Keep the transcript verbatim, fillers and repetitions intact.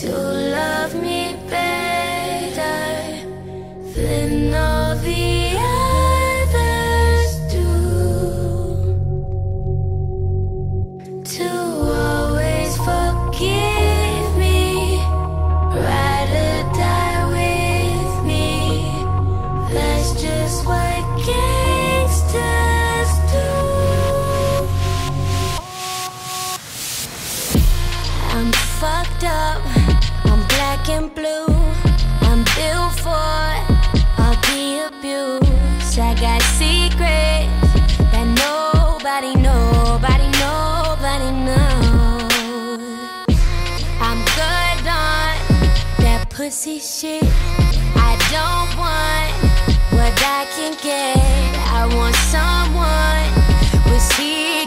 to love me better than all the others do, to always forgive me, ride or die with me. That's just what gangsters do. I'm fucked up, I'm black and blue, I'm built for all the abuse. I got secrets that nobody, nobody, nobody knows. I'm good on that pussy shit. I don't want what I can get. I want someone with secrets.